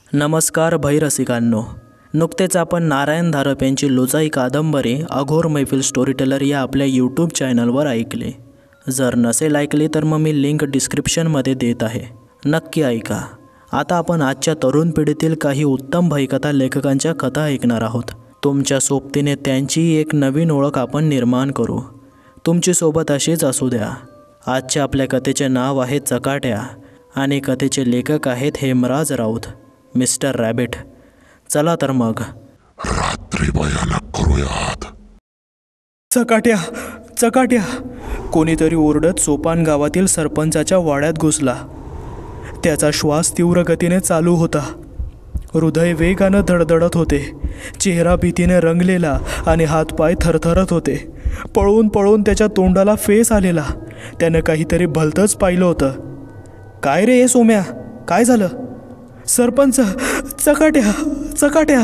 नमस्कार भैरसिकांनो, नुकतेच आपण नारायण धारप यांची लोचाई कादंबरी अघोर मैफिल स्टोरीटेलर या आपल्या यूट्यूब चॅनलवर ऐकले. जर नसेल ऐकले तर मग मी लिंक डिस्क्रिप्शनमध्ये देत आहे, नक्की ऐका. आता आपण आजच्या तरुण पिढीतील काही उत्तम भयकथा लेखकांच्या कथा ऐकणार आहोत. तुमच्या सोबतीने त्यांची एक नवीन ओळख आपण निर्माण करू. तुमची सोबत अशीच असू द्या. आजच्या आपल्या कथेचे नाव आहे चकाट्या आणि कथेचे लेखक आहेत हेमराज राऊत, मिस्टर रॅबिट. चला तर मग रात्री भयानक करूयात. चकाट्या चकाट्या, कोणीतरी ओरडत सोपान गावातील सरपंचाच्या वाड्यात घुसला. त्याचा श्वास तीव्र गतीने चालू होता. हृदय वेगानं धडधडत होते. चेहरा भीतीने रंगलेला आणि हातपाय थरथरत होते. पळून पळून त्याच्या तोंडाला फेस आलेला. त्यानं काहीतरी भलतंच पाहिलं होतं. काय रे सोम्या, काय झालं? सरपंच, चकाट्या चकाट्या.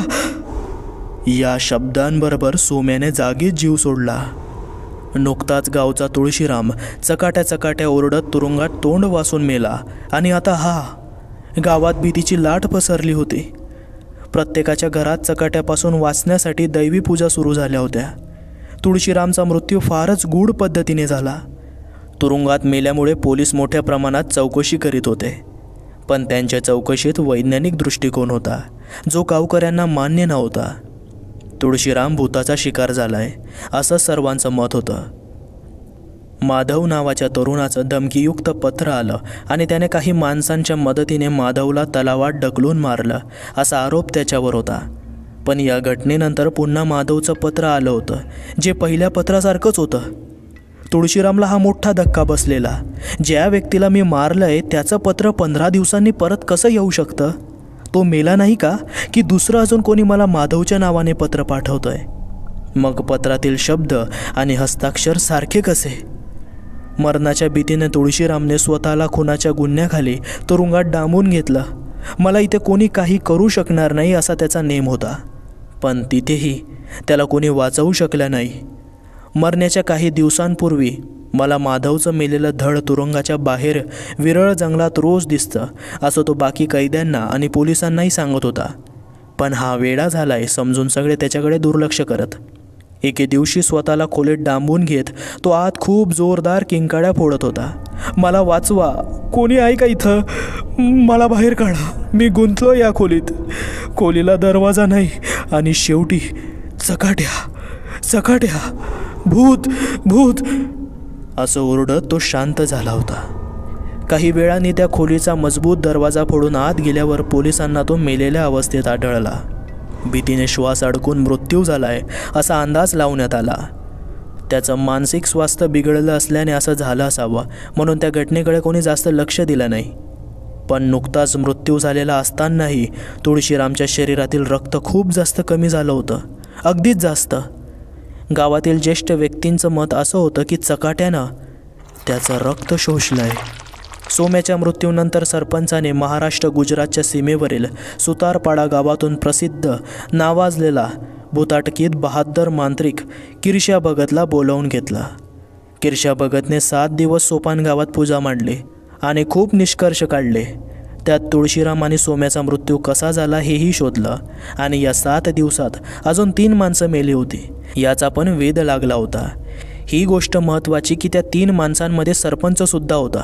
या शब्दांबरोबर सोम्याने जागीच जीव सोडला. नुकताच गावचा तुळशीराम चकाट्या चकाट्या ओरडत तुरुंगात तोंड वासून मेला आणि आता हा. गावात भीतीची लाट पसरली होती. प्रत्येकाच्या घरात चकाट्यापासून वाचण्यासाठी दैवी पूजा सुरू झाल्या होत्या. तुळशीरामचा मृत्यू फारच गूढ पद्धतीने झाला. तुरुंगात मेल्यामुळे पोलीस मोठ्या प्रमाणात चौकशी करीत होते, पण त्यांच्या चौकशीत वैज्ञानिक दृष्टिकोन होता जो गावकऱ्यांना मान्य नव्हता. तुळशीराम भूताचा शिकार झालाय असं सर्वांचं मत होतं. माधव नावाच्या तरुणाचं धमकीयुक्त पत्र आलं आणि त्याने काही माणसांच्या मदतीने माधवला तलावात ढकलून मारलं असा आरोप त्याच्यावर होता. पण या घटनेनंतर पुन्हा माधवचं पत्र आलं होतं, जे पहिल्या पत्रासारखंच होतं. तुळशीरामला हा मोठा धक्का बसलेला. ज्या व्यक्तीला मी मारलंय त्याचं पत्र 15 दिवसांनी परत कसं येऊ शकतं? तो मेला नाही का, की दुसरं अजून कोणी मला माधवच्या नावाने पत्र पाठवतंय? मग पत्रातील शब्द आणि हस्ताक्षर सारखे कसे? मरणाच्या भीतीने तुळशीरामने स्वतःला खुनाच्या गुन्ह्याखाली तुरुंगात डांबून घेतलं. मला इथे कोणी काही करू शकणार नाही असा त्याचा नेम होता. पण तिथेही त्याला कोणी वाचवू शकलं नाही. मरण्याच्या काही दिवसांपूर्वी मला माधवचं मेलेलं धड तुरुंगाच्या बाहेर विरळ जंगलात रोज दिसतं असं तो बाकी कैद्यांना आणि पोलिसांनाही सांगत होता. पण हा वेडा झालाय समजून सगळे त्याच्याकडे दुर्लक्ष करत. एके दिवशी स्वतःला खोलीत डांबून घेत तो आत खूप जोरदार किंकाळ्या फोडत होता. मला वाचवा, कोणी आहे का इथं? मला बाहेर काढा, मी गुंतलो या खोलीत. खोलीला दरवाजा नाही आणि शेवटी चकाट्या चकाट्या, भूत भूत असं ओरडत तो शांत झाला होता. काही वेळाने त्या खोलीचा मजबूत दरवाजा फोडून आत गेल्यावर पोलिसांना तो मेलेल्या अवस्थेत आढळला. भीतीने श्वास अडकून मृत्यू झालाय असा अंदाज लावण्यात आला. त्याचं मानसिक स्वास्थ्य बिघडलं असल्याने असं झालं असावं म्हणून त्या घटनेकडे कोणी जास्त लक्ष दिलं नाही. पण नुकताच मृत्यू झालेला असतानाही तुळशीरामच्या शरीरातील रक्त खूप जास्त कमी झालं होतं, अगदीच जास्त. गावातील ज्येष्ठ व्यक्तींचं मत असं होतं की चकाट्यानं त्याचं रक्त शोषलंय. सोम्याच्या मृत्यूनंतर सरपंचाने महाराष्ट्र गुजरातच्या सीमेवरील सुतारपाडा गावातून प्रसिद्ध नावाजलेला भूताटकीत बहादर मांत्रिक किरशा भगतला बोलावून घेतला. किरशा भगतने 7 दिवस सोपान गावात पूजा मांडली आणि खूप निष्कर्ष काढले. त्यात तुळशीराम आणि सोम्याचा मृत्यू कसा झाला हेही शोधलं आणि या 7 दिवसात अजून 3 माणसं मेली होती याचा पण वेध लागला होता. ही गोष्ट महत्त्वाची की त्या 3 माणसांमध्ये सरपंचसुद्धा होता.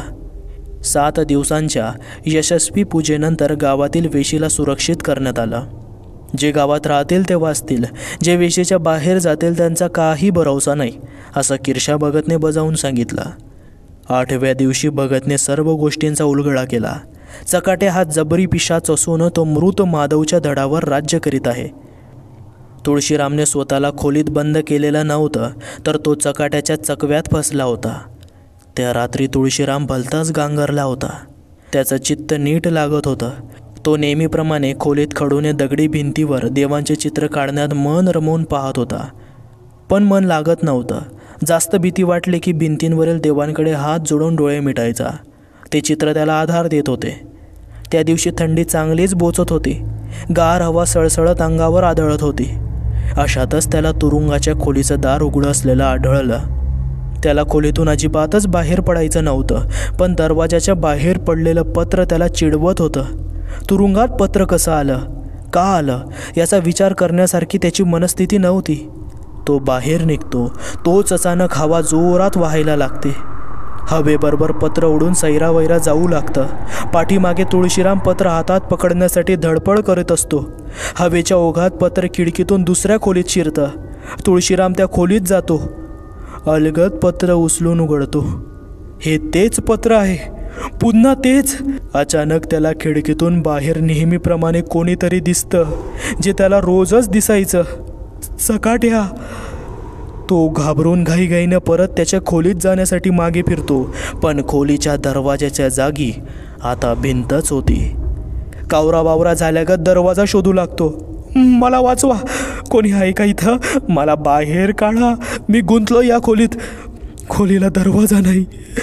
7 दिवसांच्या यशस्वी पूजेनंतर गावातील वेशीला सुरक्षित करण्यात आलं. जे गावात राहतील ते वाचतील, जे वेशीच्या बाहेर जातील त्यांचा काही भरवसा नाही असं किरशा भगतने बजावून सांगितलं. 8व्या दिवशी भगतने सर्व गोष्टींचा उलगडा केला. चकाट्या हा जबरी पिशाच असून तो मृत माधवच्या धडावर राज्य करीत आहे. तुळशीरामने स्वतःला खोलीत बंद केलेलं नव्हतं, तर तो चकाट्याच्या चकव्यात फसला होता. त्या रात्री तुळशीराम भलताच गांगरला होता. त्याचं चित्त नीट लागत होतं. तो नेहमीप्रमाणे खोलीत खडूने दगडी भिंतीवर देवांचे चित्र काढण्यात मन रमवून पाहत होता. पण मन लागत नव्हतं. जास्त भीती वाटली की भिंतींवरील देवांकडे हात जोडून डोळे मिटायचा. ते चित्र त्याला आधार देत होते. त्या दिवशी थंडी चांगलीच बोचत होती. गार हवा सळसळत अंगावर आदळत होती. अशातच त्याला तुरुंगाच्या खोलीचं दार उघडं असलेलं आढळलं. त्याला खोलीतून अजिबातच बाहेर पडायचं नव्हतं, पण दरवाजाच्या बाहेर पडलेलं पत्र त्याला चिडवत होतं. तुरुंगात पत्र कसं आलं, का आलं याचा विचार करण्यासारखी त्याची मनस्थिती नव्हती. तो बाहेर निघतो, तोच अचानक हवा जोरात वाहायला लागते. हवेबरोबर पत्र उडून सैरावैरा जाऊ लागतं. पाठीमागे तुळशीराम पत्र हातात पकडण्यासाठी धडपड करत असतो. हवेच्या ओघात पत्र खिडकीतून दुसऱ्या खोलीत शिरतं. तुळशीराम त्या खोलीत जातो. अलगद पत्र उचलून उघडतो. हे तेच पत्र आहे, पुन्हा तेच. अचानक त्याला खिडकीतून बाहेर नेहमीप्रमाणे कोणीतरी दिसतं, जे त्याला रोजच दिसायचं. चकाट्या. तो घाबरून घाईघाईनं परत त्याच्या खोलीत जाण्यासाठी मागे फिरतो, पण खोलीच्या दरवाजाच्या जागी आता भिंतच होती. कावराबावरा झाल्यागत दरवाजा शोधू लागतो. मला वाचवा, कोणी आहे का इथं? मला बाहेर काढा, मी गुंतलो या खोलीत. खोलीला दरवाजा नाही.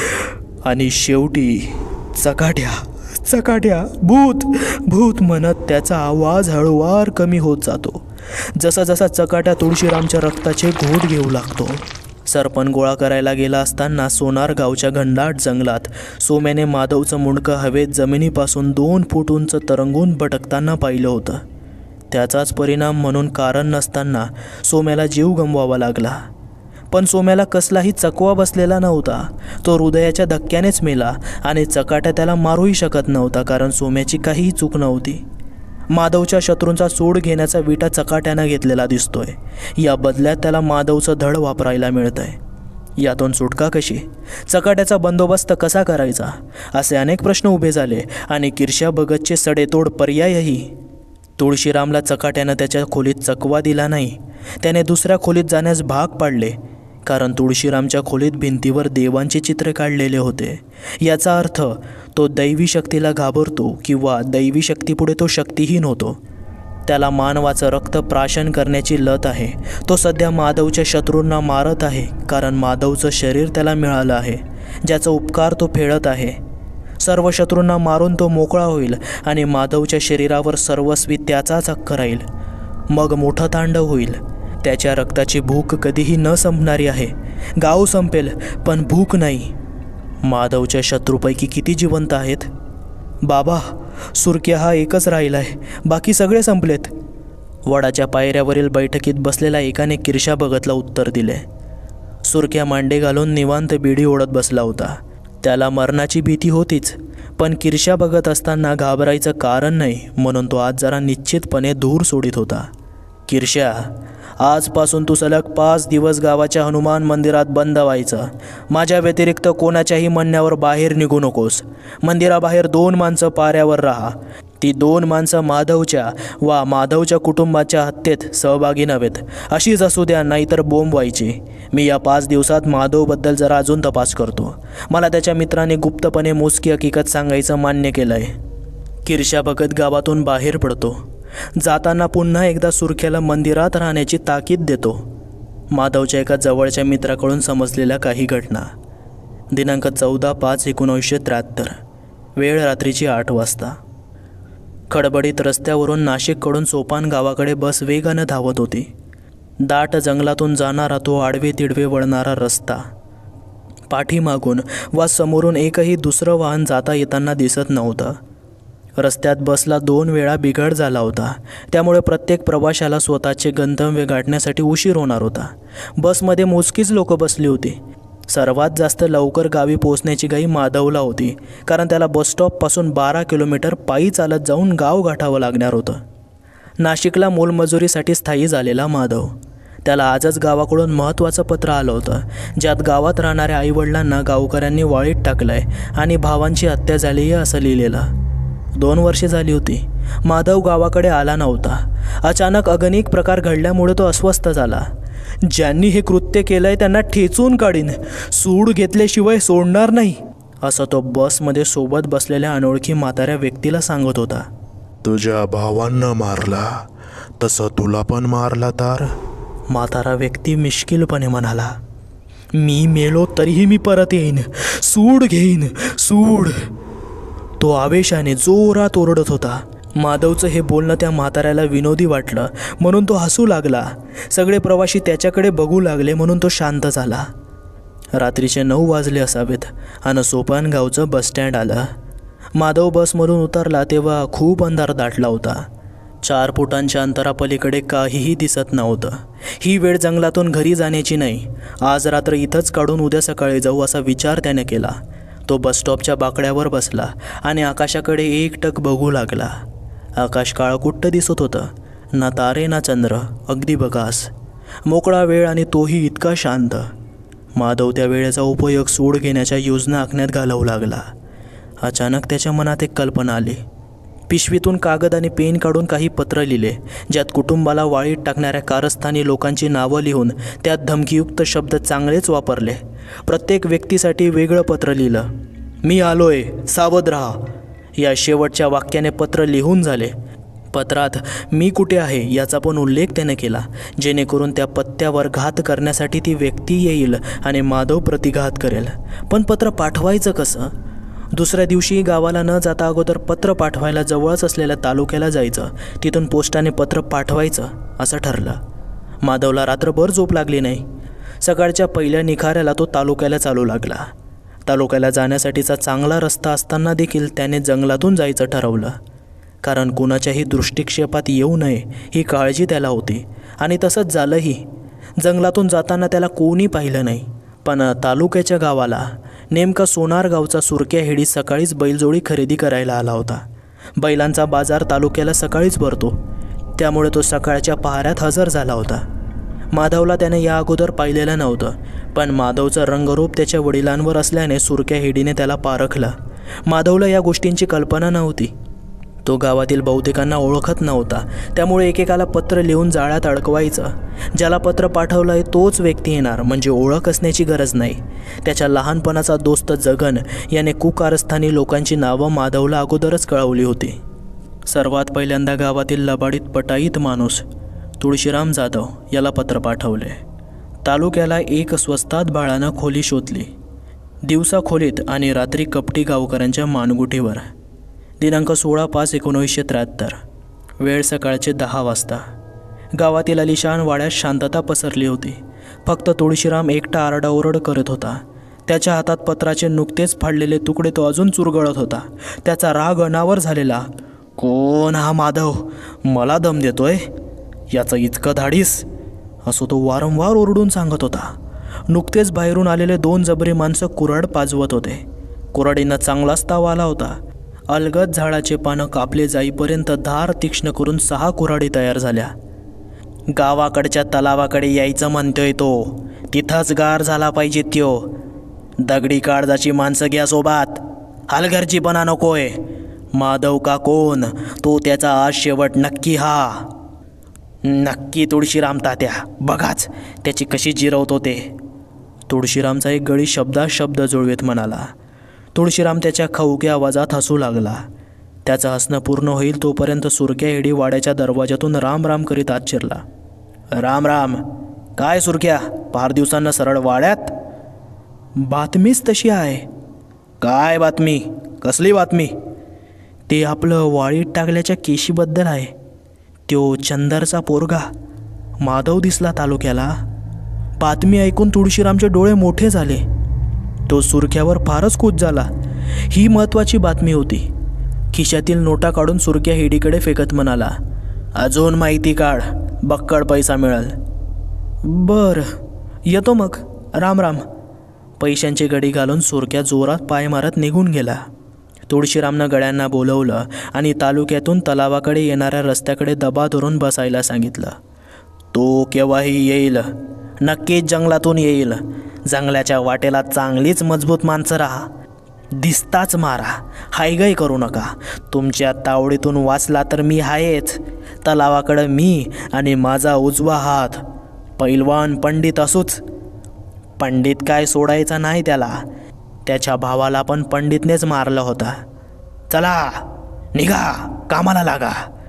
आणि शेवटी चकाट्या चकाट्या, भूत भूत म्हणत त्याचा आवाज हळूवार कमी होत जातो. जसा जसा चकाट्या तुळशीरामच्या रक्ताचे घोट घेऊ लागतो. सरपण गोळा करायला गेला असताना सोनार गावच्या घनदाट जंगलात सोम्याने माधवचं मुंडकं हवेत जमिनीपासून 2 फूट उंच तरंगून भटकताना पाहिलं होतं. त्याचाच परिणाम म्हणून कारण नसताना सोम्याला जीव गमवावा लागला. पण सोम्याला कसलाही चकवा बसलेला नव्हता. तो हृदयाच्या धक्क्यानेच मेला आणि चकाट्या त्याला मारूही शकत नव्हता, कारण सोम्याची काहीही चूक नव्हती. माधवच्या शत्रूंचा सूड घेण्याचा विटा चकाट्यानं घेतलेला दिसतोय. या बदल्यात त्याला माधवचं धड वापरायला मिळतंय. यातून सुटका कशी? चकाट्याचा बंदोबस्त कसा करायचा? असे अनेक प्रश्न उभे झाले आणि किरशा भगतचे सडेतोड पर्यायही. तुळशीरामला चकाट्यानं त्याच्या खोलीत चकवा दिला नाही. त्याने दुसऱ्या खोलीत जाण्यास भाग पाडले, कारण तुळशीरामच्या खोलीत भिंतीवर देवांचे चित्र काढलेले होते. याचा अर्थ तो दैवी शक्तीला घाबरतो किंवा दैवी शक्तीपुढे तो शक्तिहीन होतो. त्याला मानवाचं रक्त प्राशन करण्याची लत आहे. तो सध्या माधवच्या शत्रूंना मारत आहे, कारण माधवचं शरीर त्याला मिळालं आहे, ज्याचा उपकार तो फेडत आहे. सर्व शत्रूंना मारून तो मोकळा होईल आणि माधवच्या शरीरावर सर्वस्वी त्याचाच हक्क राहील. मग मोठं तांडव होईल. त्याच्या रक्ताची भूक कधीही न संपणारी आहे. गाव संपेल, पण भूक नाही. माधवच्या शत्रूपैकी किती जिवंत आहेत? बाबा, सुरक्या हा एकच राहिलाय, बाकी सगळे संपलेत. वडाच्या पायऱ्यावरील बैठकीत बसलेल्या एकाने किरशा भगतला उत्तर दिले. सुरक्या मांडे घालून निवांत बिडी ओढत बसला होता. त्याला मरणाची भीती होतीच, पण किरशा बघत असताना घाबरायचं कारण नाही, म्हणून तो आज जरा निश्चितपणे धूर सोडित होता. किरशा, आजपासून तू सलग 5 दिवस गावाच्या हनुमान मंदिरात बंद व्हायचं. माझ्या व्यतिरिक्त कोणाच्याही म्हणण्यावर बाहेर निघू नकोस. मंदिराबाहेर 2 माणसं पाऱ्यावर राहा. ती 2 माणसं माधवच्या वा माधवच्या कुटुंबाच्या हत्येत सहभागी नव्हेत. अशीच असू द्या, नाहीतर बोंब व्हायची. मी या 5 दिवसात माधवबद्दल जरा अजून तपास करतो. मला त्याच्या मित्राने गुप्तपणे मोजकी हकीकत सांगायचं मान्य केलं आहे. किरशा भगत गावातून बाहेर पडतो. जाताना पुन्हा एकदा सुरख्याला मंदिरात राहण्याची ताकीद देतो. माधवच्या एका जवळच्या मित्राकडून समजलेल्या काही घटना. दिनांक 14/5/1973, वेळ रात्रीची 8 वाजता. खडबडीत रस्त्यावरून नाशिककडून सोपान गावाकडे बस वेगानं धावत होती. दाट जंगलातून जाणारा तो आडवे तिडवे वळणारा रस्ता. पाठीमागून वा समोरून एकही दुसरं वाहन जाता येताना दिसत नव्हतं. रस्त्यात बसला 2 वेळा बिघाड झाला होता, त्यामुळे प्रत्येक प्रवाशाला स्वतःचे गंतव्य गाठण्यासाठी उशीर होणार होता. बसमध्ये मोजकीच लोक बसली होती. सर्वात जास्त लवकर गावी पोहोचण्याची घाई माधवला होती, कारण त्याला बसस्टॉपपासून 12 किलोमीटर पायी चालत जाऊन गाव गाठावं लागणार होतं. नाशिकला मोलमजुरीसाठी स्थायी झालेला माधव. त्याला आजच गावाकडून महत्त्वाचं पत्र आलं होतं, ज्यात गावात राहणाऱ्या आईवडिलांना गावकऱ्यांनी वाळीत टाकलंय आणि भावांची हत्या झाली आहे असं लिहिलेलं. 2 वर्षे झाली होती. माधव गावाकडे आला नव्हता. अचानक अगणिक प्रकार घडल्यामुळे तो अस्वस्थ झाला. ज्यांनी हे कृत्य केलंय त्यांना ठेचून काढीन, सूड घेतल्याशिवाय सोडणार नाही, असं तो बसमध्ये सोबत बसलेल्या अनोळखी म्हाताऱ्या व्यक्तीला सांगत होता. तुझ्या भावांना मारला तसं तुला पण मारला तर? म्हातारा व्यक्ती मिश्किलपणे म्हणाला. मी मेलो तरीही मी परत येईन, सूड घेईन, सूड. तो आवेशाने जोरात ओरडत होता. माधवचं हे बोलणं त्या म्हाताऱ्याला विनोदी वाटलं, म्हणून तो हसू लागला. सगळे प्रवासी त्याच्याकडे बघू लागले, म्हणून तो शांत झाला. रात्रीचे 9 वाजले असावेत आणि सोपान गावचं बसस्टँड आलं. माधव बसमधून उतरला तेव्हा खूप अंधार दाटला होता. 4 फुटांच्या अंतरापलीकडे काहीही दिसत नव्हतं. ही वेळ जंगलातून घरी जाण्याची नाही, आज रात्र इथंच काढून उद्या सकाळी जाऊ असा विचार त्याने केला. तो बसस्टॉपच्या बाकड्यावर बसला आणि आकाशाकडे एकटक बघू लागला. आकाश काळकुट्ट दिसत होतं, ना तारे ना चंद्र, अगदी बकास. मोकळा वेळ आणि तोही इतका शांत. माधव त्या वेळेचा उपयोग सूड घेण्याच्या योजना आखण्यात घालवू लागला. अचानक त्याच्या मनात एक कल्पना आली. पिशवीतून कागद आणि पेन काढून काही पत्र लिहिले, ज्यात कुटुंबाला वाळीत टाकणाऱ्या कारस्थानी लोकांची नावं लिहून त्यात धमकीयुक्त शब्द चांगलेच वापरले. प्रत्येक व्यक्तीसाठी वेगळं पत्र लिहिलं. मी आलोय, सावध राहा, या शेवटच्या वाक्याने पत्र लिहून झाले. पत्रात मी कुठे आहे याचा पण उल्लेख त्याने केला, जेणेकरून त्या पत्त्यावर घात करण्यासाठी ती व्यक्ती येईल आणि माधव प्रतिघात करेल. पण पत्र पाठवायचं कसं? दुसऱ्या दिवशी गावाला न जाता अगोदर पत्र पाठवायला जवळच असलेल्या तालुक्याला जायचं, तिथून पोस्टाने पत्र पाठवायचं असं ठरलं. माधवला रात्रभर झोप लागली नाही. सकाळच्या पहिल्या निखाऱ्याला तो तालुक्याला चालू लागला. तालुक्याला जाण्यासाठीचा चांगला रस्ता असताना देखील त्याने जंगलातून जायचं ठरवलं, कारण कुणाच्याही दृष्टिक्षेपात येऊ नये ही काळजी त्याला होती. आणि तसंच झालंही. जंगलातून जाताना त्याला कोणी पाहिलं नाही. पण तालुक्याच्या गावाला नेमका सोनार गावचा सुरक्या हेडी सकाळीच बैलजोडी खरेदी करायला आला होता. बैलांचा बाजार तालुक्याला सकाळीच भरतो, त्यामुळे तो सकाळच्या पहाऱ्यात हजर झाला होता. माधवला त्याने या अगोदर पाहिलेलं नव्हतं, पण माधवचं रंगरूप त्याच्या वडिलांवर असल्याने सुरक्या हेडीने त्याला पारखलं. माधवला या गोष्टींची कल्पना नव्हती. तो गावातील बहुतेकांना ओळखत नव्हता, त्यामुळे एकेकाला पत्र लिहून जाळ्यात अडकवायचं. ज्याला पत्र पाठवलं आहे तोच व्यक्ती येणार, म्हणजे ओळख असण्याची गरज नाही. त्याच्या लहानपणाचा दोस्त जगन याने कुकारस्थानी लोकांची नावं माधवला अगोदरच कळवली होती. सर्वात पहिल्यांदा गावातील लबाडीत पटाईत माणूस तुळशीराम जाधव याला पत्र पाठवले. तालुक्याला एक स्वस्तात भाड्यानं खोली शोधली. दिवसा खोलीत आणि रात्री कपटी गावकऱ्यांच्या मानगुटीवर. दिनांक 16/5/1973. वेळ सकाळचे 10 वाजता. गावातील अलिशान वाड्यात शांतता पसरली होती. फक्त तुळशीराम एकटा आरडाओरड करत होता. त्याच्या हातात पत्राचे नुकतेच फाडलेले तुकडे तो अजून चुरगळत होता. त्याचा राग अनावर झालेला. कोण हा माधव? मला दम देतोय? याचं इतकं धाडीस? असं तो वारंवार ओरडून सांगत होता. नुकतेच बाहेरून आलेले 2 जबरी माणसं कुऱ्हाड पाजवत होते. कुऱ्हाडींना चांगलाच ताव आला होता. अलगद झाडाचे पानं कापले जाईपर्यंत धार तीक्ष्ण करून 6 कुऱ्हाडी तयार झाल्या. गावाकडच्या तलावाकडे यायचं म्हणतोय तो, तिथंच गार झाला पाहिजे त्यो. दगडी काळजाची माणसं घ्या सोबत, हलगर्जीपणा नकोय. माधव का कोण, तो त्याचा आज शेवट नक्की हा. नक्की तुळशीराम तात्या, बघाच त्याची कशी जिरवतो ते. तुळशीरामचा एक गडी शब्द जुळवीत म्हणाला. तुळशीराम त्याच्या खवक्या आवाजात हसू लागला. त्याचं हसणं पूर्ण होईल तोपर्यंत सुरक्या हेडी वाड्याच्या दरवाजातून राम राम करीत आत शिरला. राम राम. काय सुरक्या, फार दिवसांना सरळ वाड्यात? बातमीच तशी आहे. काय बातमी? कसली बातमी? ते आपलं वाळीत टाकल्याच्या केशीबद्दल आहे. त्यो चंदरचा पोरगा माधव दिसला तालुक्याला. बातमी ऐकून तुळशीरामचे डोळे मोठे झाले. तो सुरख्यावर फारच खुश झाला. ही महत्त्वाची बातमी होती. खिशातील नोटा काढून सुरक्या हेडीकडे फेकत म्हणाला, अजून माहिती काढ, बक्कळ पैसा मिळेल. बरं, येतो मग. राम राम. पैशांची गडी घालून सुरक्या जोरात पाय मारत निघून गेला. तुळशीरामनं गड्यांना बोलवलं आणि तालुक्यातून तलावाकडे येणाऱ्या रस्त्याकडे दबा धरून बसायला सांगितलं. तो केव्हाही येईल, नक्कीच जंगलातून येईल. जंगलाच्या वाटेला चांगलीच मजबूत माणसं राहा. दिसताच मारा, हायगाई करू नका. तुमच्या तावडीतून वाचला तर मी आहेच. तलावाकडं मी आणि माझा उजवा हात. पैलवान पंडित असूच. पंडित काय सोडायचा नाही त्याला. त्याच्या भावाला पण पंडितनेच मारलं होता. चला निघा, कामाला लागा.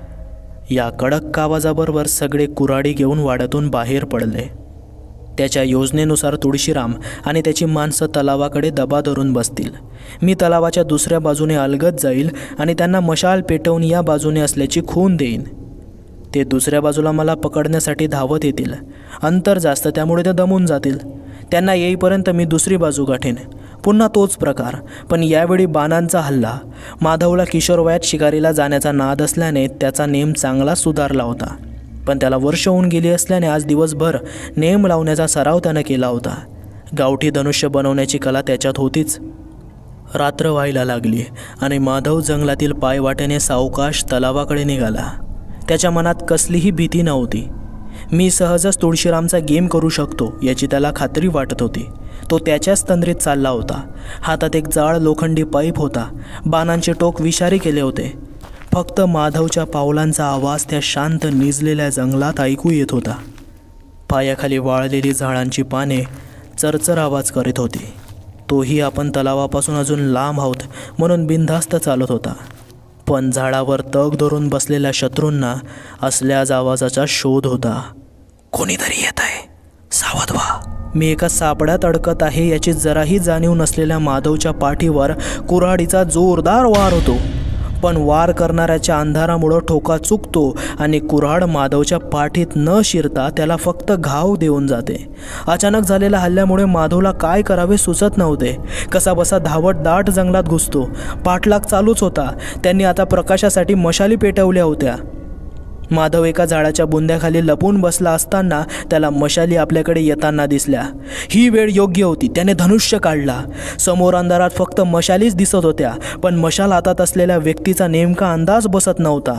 या कडक आवाजाबरोबर सगळे कुऱ्हाडी घेऊन वाड्यातून बाहेर पडले. त्याच्या योजनेनुसार तुळशीराम आणि त्याची माणसं तलावाकडे दबा धरून बसतील. मी तलावाच्या दुसऱ्या बाजूने अलगद जाईल आणि त्यांना मशाल पेटवून या बाजूने असल्याची खूण देईन. ते दुसऱ्या बाजूला मला पकडण्यासाठी धावत येतील. अंतर जास्त, त्यामुळे ते दमून जातील. त्यांना येईपर्यंत मी दुसरी बाजू गाठेन. पुन्हा तोच प्रकार, पण यावेळी बाणांचा हल्ला. माधवला किशोरवयात शिकारीला जाण्याचा नाद असल्याने त्याचा नेम चांगला सुधारला होता. पण त्याला वर्ष होऊन गेली असल्याने आज दिवसभर नेम लावण्याचा सराव त्यानं केला होता. गावठी धनुष्य बनवण्याची कला त्याच्यात होतीच. रात्र व्हायला लागली आणि माधव जंगलातील पायवाटेने सावकाश तलावाकडे निघाला. त्याच्या मनात कसलीही भीती नव्हती. मी सहजच तुळशीरामचा गेम करू शकतो याची त्याला खात्री वाटत होती. तो त्याच्याच तंद्रीत चालला होता. हातात एक जाड लोखंडी पाईप होता. बाणांचे टोक विषारी केले होते. फक्त माधवच्या पावलांचा आवाज त्या शांत निजलेल्या जंगलात ऐकू येत होता. पायाखाली वाळलेली झाडांची पाने चरचर आवाज करीत होती. तोही आपण तलावापासून अजून लांब आहोत म्हणून बिनधास्त चालत होता. पण झाडावर तग धरून बसलेल्या शत्रूंना असल्याच आवाजाचा शोध होता. कोणीतरी येत आहे, सावध व्हा. मी एका सापड्यात अडकत आहे याची जराही जाणीव नसलेल्या माधवच्या पाठीवर कुऱ्हाडीचा जोरदार वार होतो. पण वार करणाऱ्याच्या अंधारामुळं ठोका चुकतो आणि कुऱ्हाड माधवच्या पाठीत न शिरता त्याला फक्त घाव देऊन जाते. अचानक झालेल्या हल्ल्यामुळे माधवला काय करावे सुचत नव्हते. कसाबसा धावत दाट जंगलात घुसतो. पाठलाग चालूच होता. त्यांनी आता प्रकाशासाठी मशाली पेटवल्या होत्या. माधव एका झाडाच्या बुंद्याखाली लपून बसला असताना त्याला मशाली आपल्याकडे येताना दिसल्या. ही वेळ योग्य होती. त्याने धनुष्य काढला. समोर अंधारात फक्त मशालीच दिसत होत्या, पण मशाल हातात असलेल्या व्यक्तीचा नेमका अंदाज बसत नव्हता.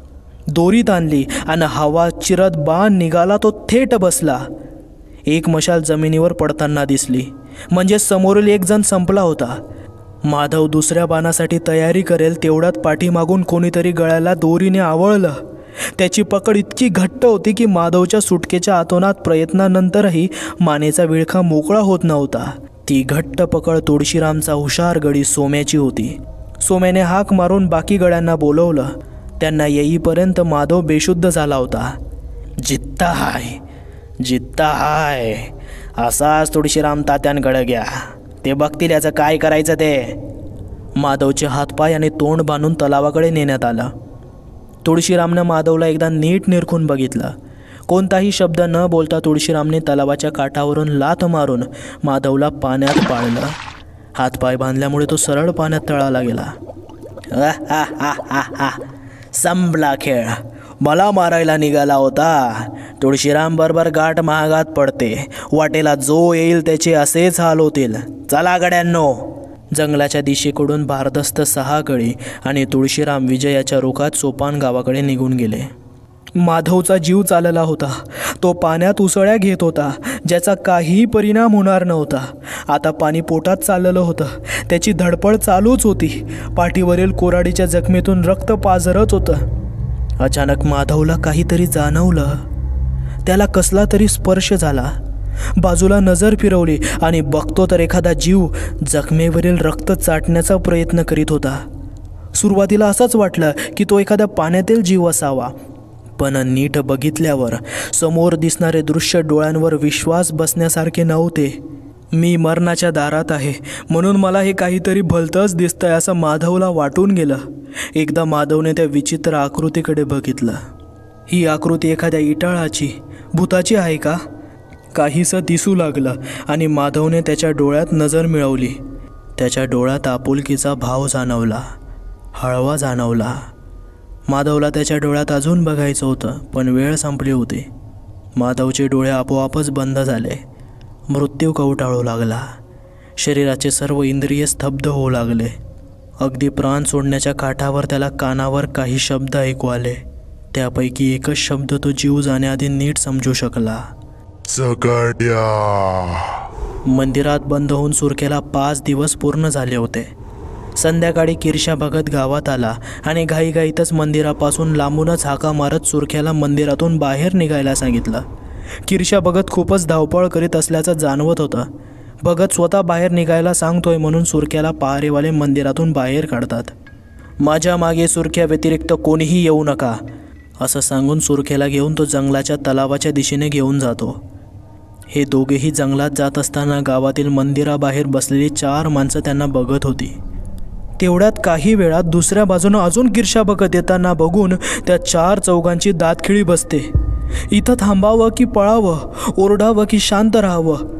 दोरी ताणली आणि हवा चिरत बाण निघाला. तो थेट बसला. एक मशाल जमिनीवर पडताना दिसली. म्हणजे समोरील एक जण संपला होता. माधव दुसऱ्या बाणासाठी तयारी करेल तेवढ्यात पाठीमागून कोणीतरी गळ्याला दोरीने आवळलं. त्याची पकड इतकी घट्ट होती की माधवच्या सुटकेच्या आतोनात प्रयत्नानंतरही मानेचा विळखा मोकळा होत नव्हता. ती घट्ट पकड तुळशीरामचा हुशार गडी सोम्याची होती. सोम्याने हाक मारून बाकी गड्यांना बोलवलं. त्यांना येईपर्यंत माधव बेशुद्ध झाला होता. जित्ता हाय असाच तुळशीराम तात्यांकडे घ्या, ते बघतील याचं काय करायचं ते. माधवचे हातपाय आणि तोंड बांधून तलावाकडे नेण्यात आलं. तुळशीरामनं माधवला एकदा नीट निरखून बघितलं. कोणताही शब्द न बोलता तुळशीरामने तलावाच्या काठावरून लाथ मारून माधवला पाण्यात पाळलं. हातपाय बांधल्यामुळे तो सरळ पाण्यात तळाला गेला. संपला खेळ. मला मारायला निघाला होता. तुळशीराम बरोबर गाठ महागात पडते. वाटेला जो येईल त्याचे असेच हाल होतील. चला गड्यांनो. जंगलाच्या दिशेकडून भारदस्त 6 गडी आणि तुळशीराम विजयाच्या रुखात सोपान गावाकडे निघून गेले. माधवचा जीव चालला होता. तो पाण्यात उसळ्या घेत होता, ज्याचा काहीही परिणाम होणार नव्हता. आता पाणी पोटात चाललेलं होतं. त्याची धडपड चालूच होती. पाठीवरील कोराडीच्या जखमेतून रक्त पाझरत होतं. अचानक माधवला काहीतरी जाणवलं. त्याला कसला तरी स्पर्श झाला. बाजूला नजर फिरवली आणि बघतो तर एखादा जीव जखमेवरील रक्त चाटण्याचा प्रयत्न करीत होता. सुरुवातीला असंच वाटलं की तो एखाद्या पाण्यातील जीव असावा, पण नीट बघितल्यावर समोर दिसणारे दृश्य डोळ्यांवर विश्वास बसण्यासारखे नव्हते. मी मरणाच्या दारात आहे म्हणून मला हे काहीतरी भलतंच दिसतंय असं माधवला वाटून गेलं. एकदा माधवने त्या विचित्र आकृतीकडे बघितलं. ही आकृती एखाद्या इटाळाची, भूताची आहे का? काहीसं दिसू लागलं आणि माधवने त्याच्या डोळ्यात नजर मिळवली. त्याच्या डोळ्यात आपुलकीचा भाव जाणवला, हळवा जाणवला. माधवला त्याच्या डोळ्यात अजून बघायचं होतं, पण वेळ संपली होती. माधवचे डोळे आपोआपच बंद झाले. मृत्यू कवटाळू लागला. शरीराचे सर्व इंद्रिय स्तब्ध होऊ लागले. अगदी प्राण सोडण्याच्या काठावर त्याला कानावर काही शब्द ऐकू आले. त्यापैकी एकच शब्द तो जीव जाण्याआधी नीट समजू शकला. चकाट्या. मंदिरात बंद होऊन सुरखेला 5 दिवस पूर्ण झाले होते. संध्याकाळी किरशा भगत गावात आला आणि घाईघाईतच मंदिरापासून लांबूनच हाका मारत सुरख्याला मंदिरातून बाहेर निघायला सांगितलं. किरशा भगत खूपच धावपळ करीत असल्याचं जाणवत होतं. भगत स्वतः बाहेर निघायला सांगतोय म्हणून सुरख्याला पहारेवाले मंदिरातून बाहेर काढतात. माझ्या मागे सुरख्या व्यतिरिक्त कोणीही येऊ नका असं सांगून सुरखेला घेऊन तो जंगलाच्या तलावाच्या दिशेने घेऊन जातो. हे दोघेही जंगलात जात असताना गावातील मंदिराबाहेर बसलेली 4 माणसं त्यांना बघत होती. तेवढ्यात काही वेळात दुसऱ्या बाजूनं अजून किरशा बघत येताना बघून त्या 4 चौघांची दातखिळी बसते. इथं थांबावं की पळावं, ओरडावं की शांत राहावं.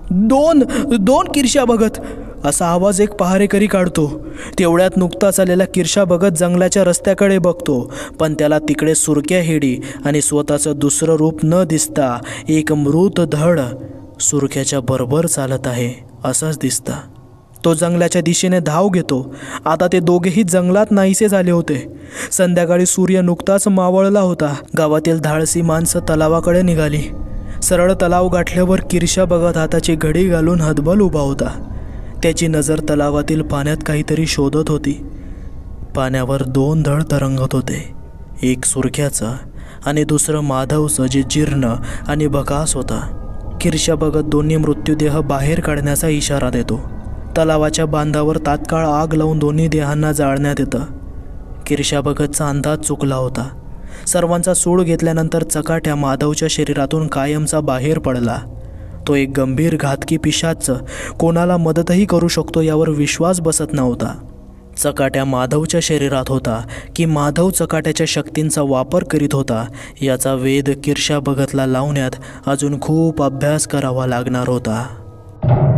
दोन दोन किरशा बघत असा आवाज एक पहारेकरी काढतो. तेवढ्यात नुकताच आलेला किरशा बघत जंगलाच्या रस्त्याकडे बघतो, पण त्याला तिकडे सुरक्या हेडी आणि स्वतःचं दुसरं रूप न दिसता एक मृत धड सुरख्याच्या बरोबर चालत आहे असंच दिसतं. तो जंगलाच्या दिशेने धाव घेतो. आता ते दोघेही जंगलात नाहीसे झाले होते. संध्याकाळी सूर्य नुकताच मावळला होता. गावातील धाडसी माणसं तलावाकडे निघाली. सरळ तलाव गाठल्यावर किरशा बघत हाताची घडी घालून हतबल उभा होता. त्याची नजर तलावातील पाण्यात काहीतरी शोधत होती. पाण्यावर दोन धड तरंगत होते, एक सुरख्याचं आणि दुसरं माधवचं, जे जीर्ण आणि भकास होता. किरशा बघत दोन्ही मृत्यूदेह बाहेर काढण्याचा इशारा देतो. तलावाच्या बांधावर तात्काळ आग लावून दोन्ही देहांना जाळण्यात येतं. किरशा बघतचा अंदाज चुकला होता. सर्वांचा सूड घेतल्यानंतर चकाट्या माधवच्या शरीरातून कायमचा बाहेर पडला. तो एक गंभीर घातकी पिशाच कोणाला मदतही करू शकतो यावर विश्वास बसत नव्हता. चकाट्या माधवच्या शरीरात होता की माधव चकाट्याच्या शक्तींचा वापर करीत होता याचा वेध किरशा बघतला लावण्यात अजून खूप अभ्यास करावा लागणार होता.